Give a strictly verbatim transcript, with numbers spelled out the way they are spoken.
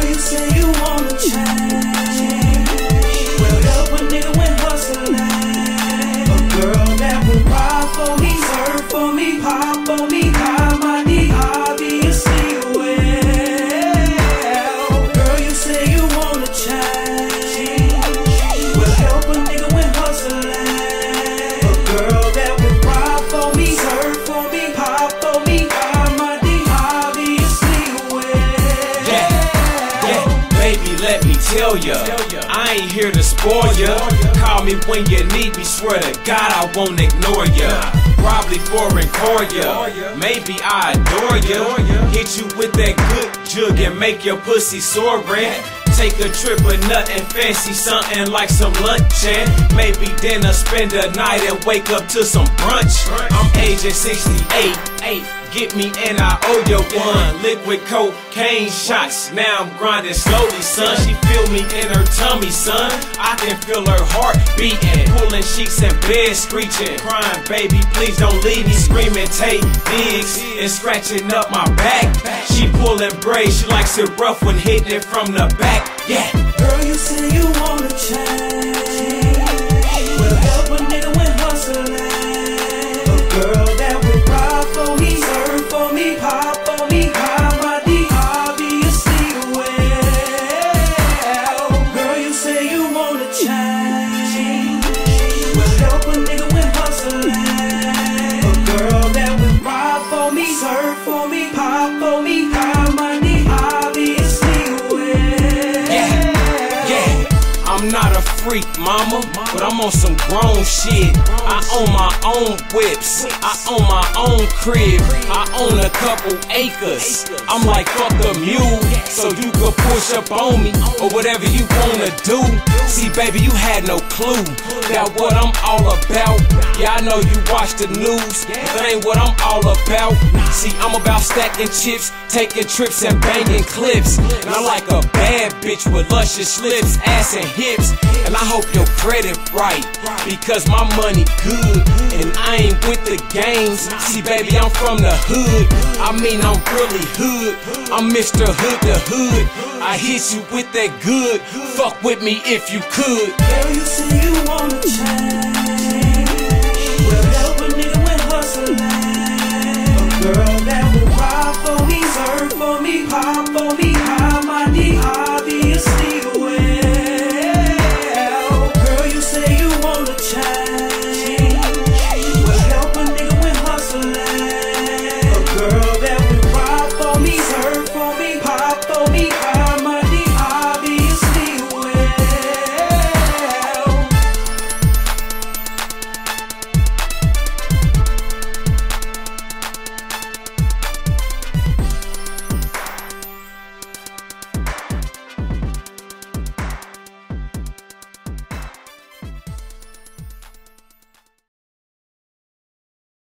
Girl, you say you wanna change. Well, help a nigga when hustling. A girl that will ride for me, serve for me, pop on me, hide my knee, obviously you will. Girl, you say you wanna change. Well, help a nigga when hustling. A girl that will ride for me, serve for me, pop on me, hide my knee, obviously you will. Yeah, yeah, baby, let me tell ya, I ain't here to spoil ya. Call me when you need me, swear to God I won't ignore ya. Probably foreign core ya, maybe I adore ya. Hit you with that good jug and make your pussy sore red. Take a trip, a nut and fancy something like some lunch and maybe dinner, spend a night and wake up to some brunch. I'm aging sixty-eight, get me and I owe you one. Liquid cocaine shots, now I'm grinding slowly, son. She feel me in her tummy, son. I can feel her heart beating, pulling sheets and bed screeching, crying, baby, please don't leave me. Screaming, take digs and scratching up my back. She pulling braids, she likes it rough when hitting it from the back. Yeah. Girl, you say you wanna change. Well, help a nigga when hustling. A girl that will ride for me, serve for me, pop on me, hide my knee, obviously you will. Girl, you say you wanna change. Well, help a nigga when hustling. A girl that will ride for me, serve for me, pop on me, hide my knee, obviously you will. I'm not a freak, mama, but I'm on some grown shit. I own my own whips, I own my own crib, I own a couple acres. I'm like, fuck the mule, so you could push up on me, or whatever you wanna do. See, baby, you had no clue about what I'm all about. Yeah, I know you watch the news, but that ain't what I'm all about. See, I'm about stacking chips, taking trips and banging clips. And I like a bad bitch with luscious lips, ass and hips. And I hope your credit right, because my money good, and I ain't with the games. See, baby, I'm from the hood, I mean I'm really hood. I'm Mister Hood the Hood, I hit you with that good. Fuck with me if you could. Girl, you say you wanna change. Well, help a nigga when hustling. A girl that will ride for me, serve for me, pop